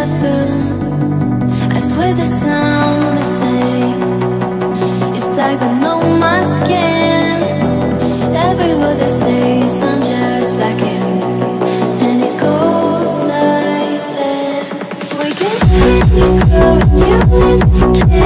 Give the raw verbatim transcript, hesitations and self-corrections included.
together. I swear they sound the same. It's like they know my skin. Every word they say sounds just like him. And it goes like that. If we get hit, you go and you live together.